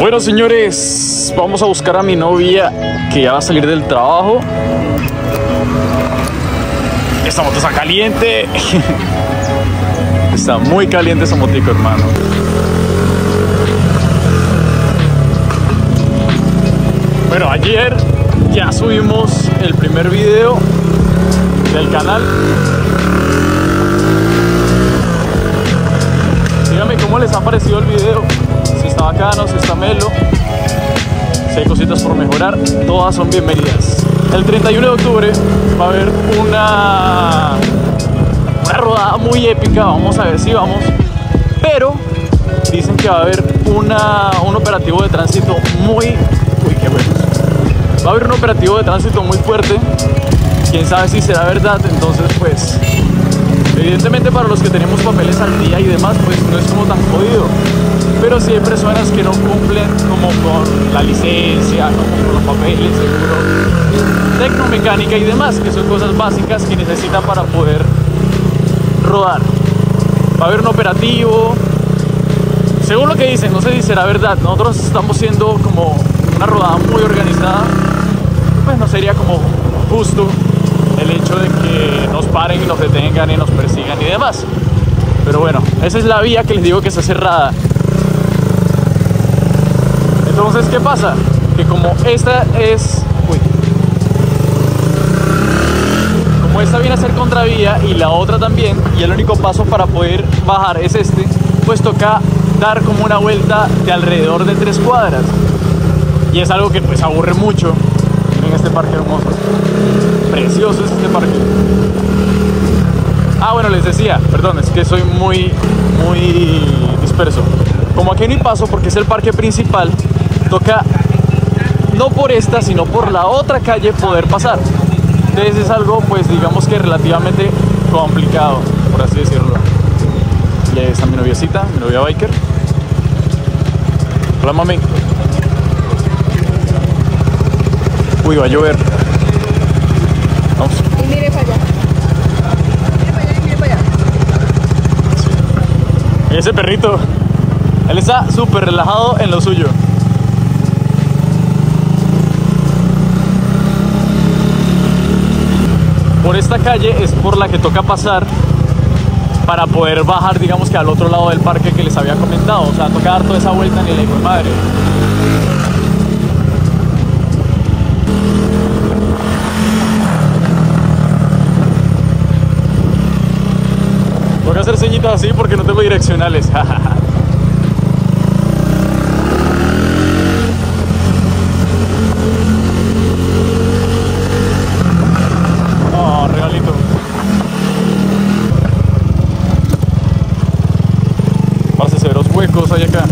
Bueno, señores, vamos a buscar a mi novia que ya va a salir del trabajo. Esta moto está caliente. Está muy caliente esa motico, hermano. Bueno, ayer ya subimos el primer video del canal. Díganme cómo les ha parecido el video. Si está bacano, si está melo, si hay cositas por mejorar, todas son bienvenidas. El 31 de octubre va a haber una rodada muy épica, vamos a ver si vamos. Pero dicen que va a haber un operativo de tránsito muy... Uy, qué bueno. Va a haber un operativo de tránsito muy fuerte. Quién sabe si será verdad, entonces pues... Evidentemente para los que tenemos papeles al día y demás, pues no es como tan jodido. Pero sí hay personas que no cumplen como con la licencia, no con los papeles, seguro, tecnomecánica y demás, que son cosas básicas que necesitan para poder rodar. Va a haber un operativo, según lo que dicen, no sé si será verdad. Nosotros estamos siendo como una rodada muy organizada, pues no sería como justo el hecho de que nos paren y nos detengan y nos persigan y demás. Pero bueno, esa es la vía que les digo que está cerrada. Entonces, ¿qué pasa? Que como esta es... Uy. Como esta viene a ser contravía y la otra también, y el único paso para poder bajar es este, pues toca dar como una vuelta de alrededor de 3 cuadras. Y es algo que pues aburre mucho en este parque hermoso. Precioso es este parque. Ah, bueno, les decía, perdón, es que soy muy disperso. Como aquí no hay paso porque es el parque principal, toca no por esta, sino por la otra calle poder pasar. Entonces es algo, pues digamos que relativamente complicado, por así decirlo. Y ahí está mi noviecita, mi novia biker. Hola, mami. Uy, va a llover. Vamos. Y mire para allá. Mire para allá y mire para allá. Sí. Ese perrito, él está súper relajado en lo suyo. Por esta calle es por la que toca pasar para poder bajar, digamos que al otro lado del parque que les había comentado. O sea, toca dar toda esa vuelta ni la hijo de madre. Voy a hacer ceñitas así porque no tengo direccionales. Oh, regalito. Parece severos huecos hay acá.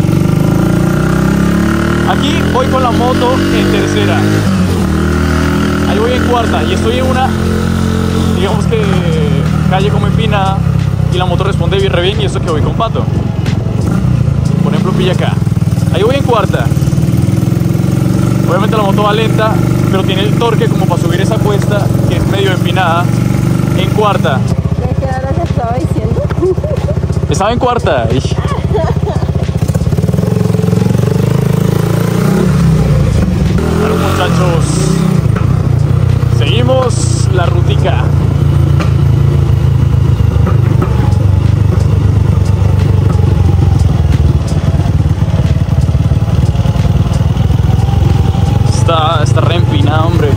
Aquí voy con la moto en tercera. Ahí voy en cuarta y estoy en una, digamos que calle como empinada. Y la moto responde bien re bien, y eso que voy con Pato. Por ejemplo, pilla acá. Ahí voy en cuarta. Obviamente la moto va lenta, pero tiene el torque como para subir esa cuesta, que es medio empinada. En cuarta. ¿De qué hora se estaba diciendo? Estaba en cuarta. Bueno, muchachos, seguimos la rutica. Está re empinada, hombre.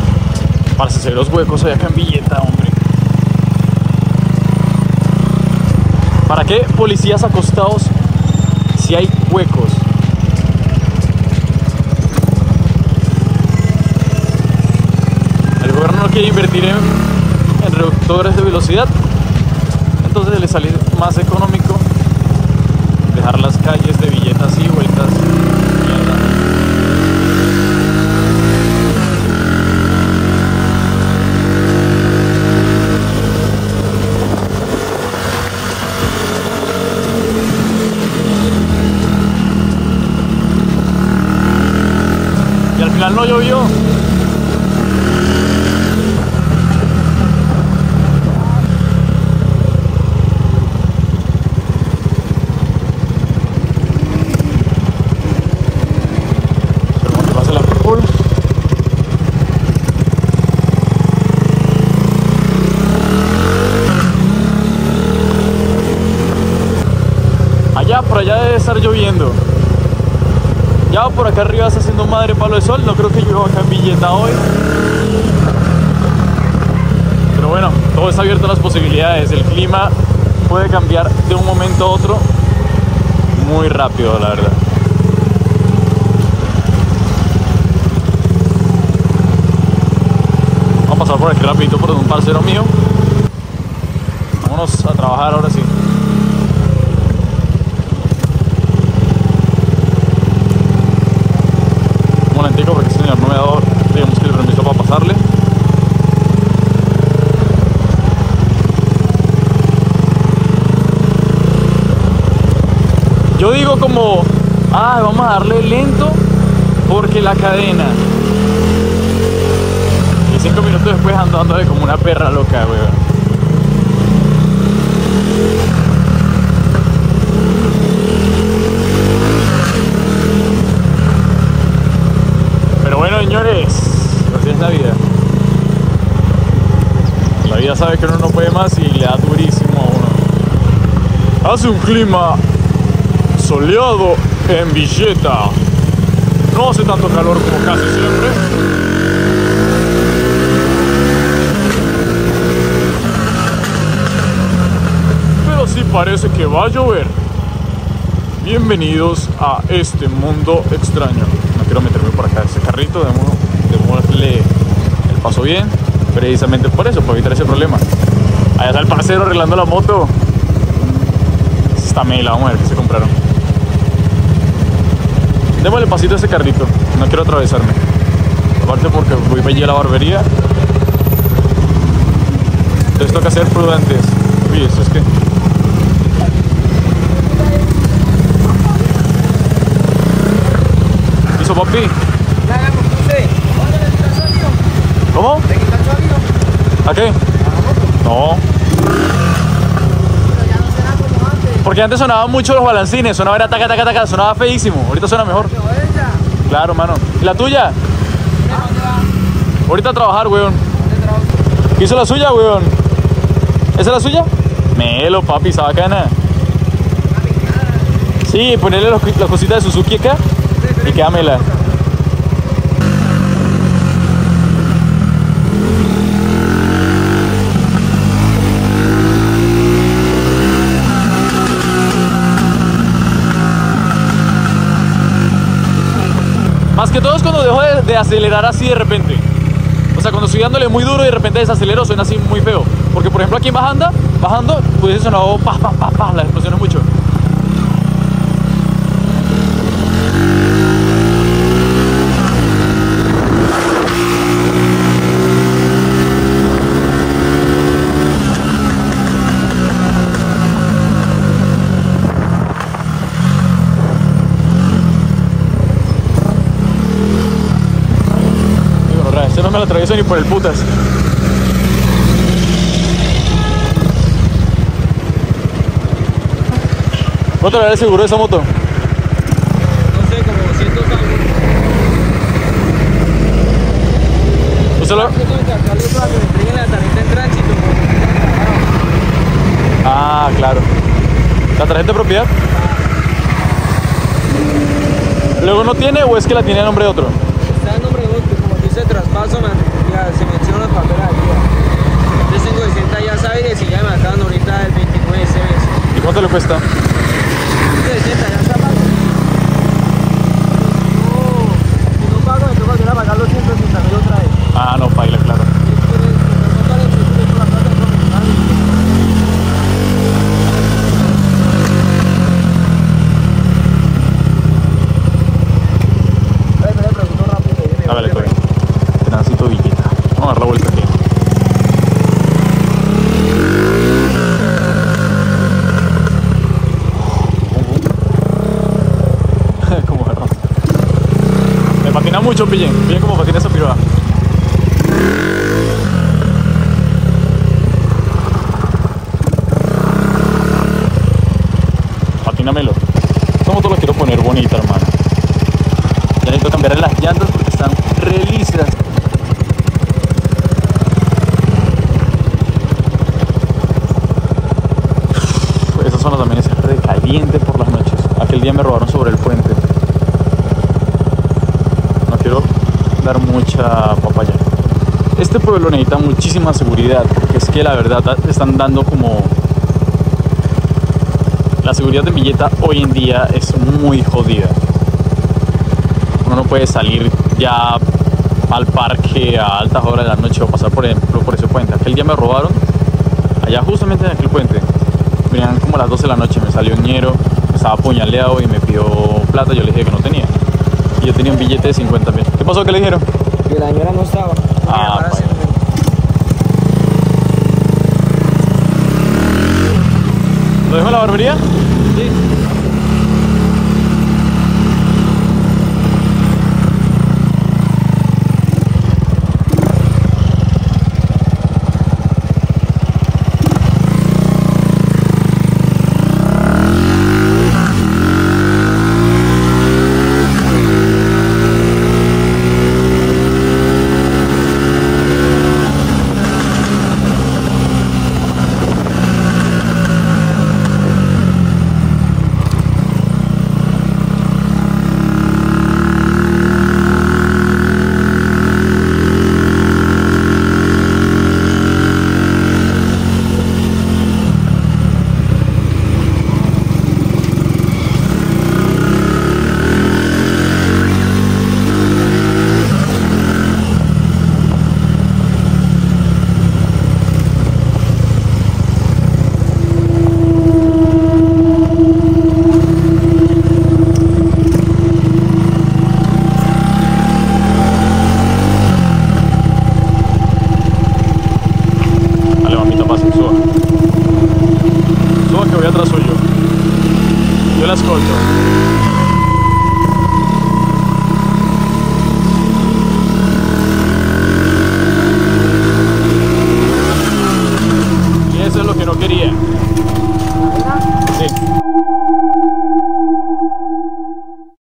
Parce, se ve los huecos allá acá en Villeta, hombre. ¿Para qué policías acostados si hay huecos? El gobierno no quiere invertir en reductores de velocidad, entonces le sale más económico dejar las calles de billetas y vueltas. Mierda. Y al final no llovió. Por allá debe estar lloviendo. Ya por acá arriba está haciendo madre palo de sol. No creo que llueva acá en Villeta hoy. Pero bueno, todo está abierto a las posibilidades. El clima puede cambiar de un momento a otro muy rápido, la verdad. Vamos a pasar por aquí rapidito por un parcero mío. Vámonos a trabajar ahora sí. Porque este señor no me ha dado, digamos, que el permiso para pasarle. Yo digo como, vamos a darle lento porque la cadena. Y 5 minutos después ando dándole como una perra loca, weón. Bueno, señores, así es la vida. La vida sabe que uno no puede más y le da durísimo a uno. Hace un clima soleado en Villeta. No hace tanto calor como casi siempre. Pero sí parece que va a llover. Bienvenidos a este mundo extraño. No quiero meterme por acá, ese carrito, démosle el paso bien, precisamente por eso, para evitar ese problema. Allá está el parcero arreglando la moto. Está mela, vamos a ver qué se compraron. Démosle pasito a ese carrito, no quiero atravesarme. Aparte porque voy para allí a la barbería. Entonces toca ser prudentes. Uy, eso es que... ¿Hizo papi? ¿Cómo? ¿A qué? No. Porque antes sonaban mucho los balancines, sonaba era taca, taca, taca, sonaba feísimo. Ahorita suena mejor. Claro, mano. ¿Y la tuya? Ahorita a trabajar, weón. ¿Qué hizo la suya, weón? ¿Esa es la suya? Melo, papi, esa bacana. Sí, ponerle las cositas de Suzuki acá y quédamela. Más que todo es cuando dejo de acelerar así de repente. O sea, cuando estoy dándole muy duro y de repente desacelero, suena así muy feo. Porque por ejemplo aquí en bajando, pues eso sonaba pa, pa, pa, pa, las explosiones mucho. No me la atravieso ni por el putas. ¿Cuánto le da el seguro de esa moto? No sé, como 200 años. ¿Usted lo...? La tarjeta en tránsito. Ah, claro. ¿La tarjeta de propiedad? ¿Luego no tiene o es que la tiene a nombre de otro? Está a nombre de otro. Ese traspaso se menciona los papeles al día. Yo tengo 60 ya sabes y ya me acaban ahorita el 29 de ese mes. ¿Y cuánto le cuesta? 60, ya está pago. Si no pago, me toca volver a pagar los 160.000 otra vez. Ah, no, paila, claro. Hágale, todo bien. Tránsito Villeta. Vamos a dar la vuelta aquí. Como agarró. Me patina mucho, Pillén. Pillén como patina esa piroa. Patínamelo. Esta moto la quiero poner bonita, hermano. Ya necesito cambiar las llantas porque están re lisas. Esa zona también es re caliente por las noches. Aquel día me robaron sobre el puente. No quiero dar mucha papaya. Este pueblo necesita muchísima seguridad porque es que la verdad están dando como... La seguridad de Villeta hoy en día es muy jodida. Uno no puede salir ya al parque a altas horas de la noche o pasar por ejemplo por ese puente. Aquel día me robaron allá justamente en aquel puente. Venían como a las 12 de la noche, me salió un ñero, estaba apuñaleado y me pidió plata. Yo le dije que no tenía y yo tenía un billete de 50.000. ¿Qué pasó? ¿Qué le dijeron? Que la señora no estaba. Ah, ¿lo dejo en la barbería? Sí.